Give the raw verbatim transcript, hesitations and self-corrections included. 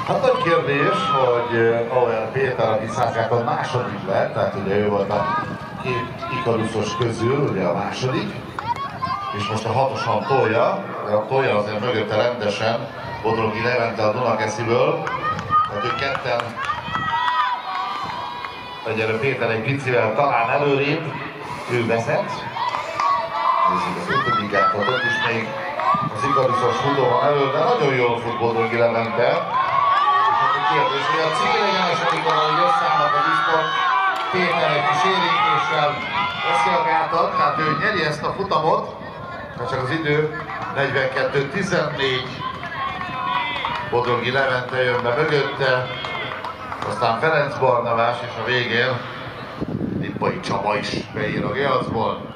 Hát nagy kérdés, hogy Auer Péter, aki Szászkákon második lett, tehát ugye ő volt a két ikaruszos közül, ugye a második, és most a hatosan tolja, de a tolja azért mögötte rendesen Bodrogi Levente a Dunakesziből, tehát ők ketten, egyelőre Péter egy picivel talán előrébb, ő vezet. Nézzük az ötödik gátot, ott is még az ikaruszos futó van elő, de nagyon jól fut Bodrogi Levente. És hát a kérdés, hogy a célegyenes, amikor ahogy összeállnak a diszpont, Péter egy kis érintéssel veszi a gátat, tehát ő nyeri ezt a futamot, mert csak az idő negyvenkettő tizennégy. Bodrogi Levente jön be mögötte, aztán Ferenc Barnabás, és a végén Lippai Csaba is beír a Geacból.